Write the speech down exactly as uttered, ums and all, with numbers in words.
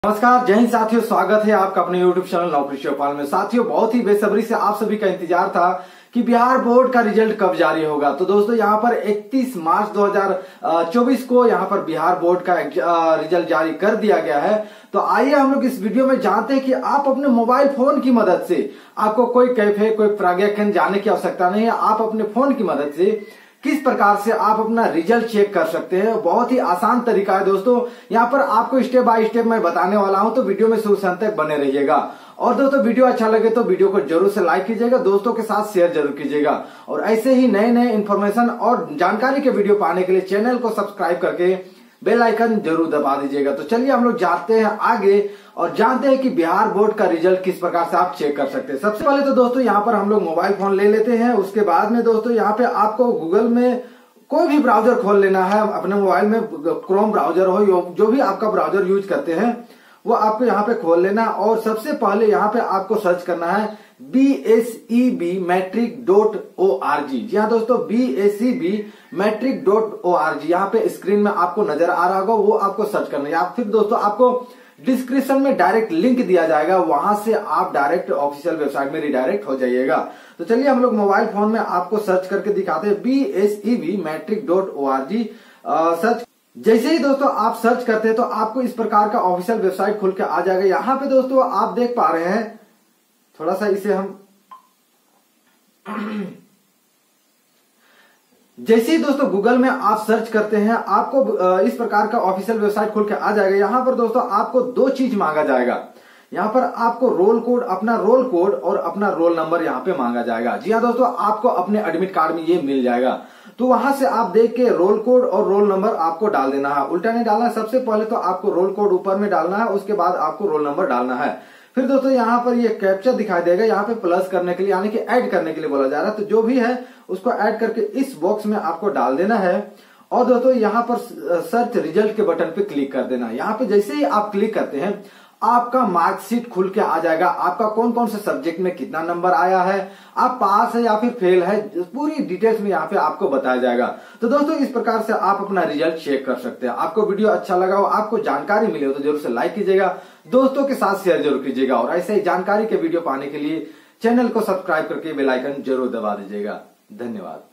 नमस्कार, जय हिंद साथियों। स्वागत है आपका अपने यूट्यूब चैनल नौकरी चौपाल में। साथियों, बहुत ही बेसब्री से आप सभी का इंतजार था कि बिहार बोर्ड का रिजल्ट कब जारी होगा। तो दोस्तों, यहाँ पर इकतीस मार्च दो हज़ार चौबीस को यहाँ पर बिहार बोर्ड का रिजल्ट जारी कर दिया गया है। तो आइए हम लोग इस वीडियो में जानते हैं कि आप अपने मोबाइल फोन की मदद से, आपको कोई कैफे कोई प्रज्ञा केंद्र जाने की आवश्यकता नहीं है, आप अपने फोन की मदद से किस प्रकार से आप अपना रिजल्ट चेक कर सकते हैं। बहुत ही आसान तरीका है दोस्तों। यहाँ पर आपको स्टेप बाय स्टेप मैं बताने वाला हूं, तो वीडियो में शुरू से अंत तक बने रहिएगा। और दोस्तों, वीडियो अच्छा लगे तो वीडियो को जरूर से लाइक कीजिएगा, दोस्तों के साथ शेयर जरूर कीजिएगा। और ऐसे ही नए नए इन्फॉर्मेशन और जानकारी के वीडियो पाने के लिए चैनल को सब्सक्राइब करके बेल आइकन जरूर दबा दीजिएगा। तो चलिए हम लोग जाते हैं आगे और जानते हैं कि बिहार बोर्ड का रिजल्ट किस प्रकार से आप चेक कर सकते हैं। सबसे पहले तो दोस्तों, यहाँ पर हम लोग मोबाइल फोन ले लेते हैं। उसके बाद में दोस्तों, यहाँ पे आपको गूगल में कोई भी ब्राउजर खोल लेना है। अपने मोबाइल में क्रोम ब्राउजर हो, जो भी आपका ब्राउजर यूज करते हैं वो आपको यहाँ पे खोल लेना। और सबसे पहले यहाँ पे आपको सर्च करना है B S E B matric dot O R G. जी हाँ दोस्तों, B S E B matric dot O R G यहाँ पे स्क्रीन में आपको नजर आ रहा होगा, वो आपको सर्च करना है। या फिर दोस्तों, आपको डिस्क्रिप्शन में डायरेक्ट लिंक दिया जाएगा, वहां से आप डायरेक्ट ऑफिशियल वेबसाइट में रिडायरेक्ट हो जाइएगा। तो चलिए हम लोग मोबाइल फोन में आपको सर्च करके दिखाते हैं B S E B matric dot O R G. Search जैसे ही दोस्तों आप सर्च करते हैं तो आपको इस प्रकार का ऑफिशियल वेबसाइट खुल के आ जाएगा। यहाँ पे दोस्तों आप देख पा रहे हैं, थोड़ा सा इसे हम जैसे ही दोस्तों गूगल में आप सर्च करते हैं, आपको इस प्रकार का ऑफिशियल वेबसाइट खुल के आ जाएगा। यहाँ पर दोस्तों आपको दो चीज मांगा जाएगा। यहाँ पर आपको रोल कोड, अपना रोल कोड और अपना रोल नंबर यहाँ पे मांगा जाएगा। जी हाँ दोस्तों, आपको अपने एडमिट कार्ड में ये मिल जाएगा। तो वहां से आप देख के रोल कोड और रोल नंबर आपको डाल देना है, उल्टा नहीं डालना है। सबसे पहले तो आपको रोल कोड ऊपर में डालना है, उसके बाद आपको रोल नंबर डालना है। फिर दोस्तों यहाँ पर ये कैप्चा दिखाई देगा, यहाँ पे प्लस करने के लिए यानी कि ऐड करने के लिए बोला जा रहा है। तो जो भी है उसको ऐड करके इस बॉक्स में आपको डाल देना है। और दोस्तों यहाँ पर सर्च रिजल्ट के बटन पे क्लिक कर देना। यहाँ पे जैसे ही आप क्लिक करते हैं, आपका मार्कशीट खुल के आ जाएगा। आपका कौन कौन से सब्जेक्ट में कितना नंबर आया है, आप पास है या फिर फेल है, पूरी डिटेल्स में यहाँ पे आपको बताया जाएगा। तो दोस्तों, इस प्रकार से आप अपना रिजल्ट चेक कर सकते हैं। आपको वीडियो अच्छा लगा हो, आपको जानकारी मिले हो तो जरूर से लाइक कीजिएगा, दोस्तों के साथ शेयर जरूर कीजिएगा। और ऐसे ही जानकारी के वीडियो पाने के लिए चैनल को सब्सक्राइब करके बेल आइकन जरूर दबा दीजिएगा। धन्यवाद।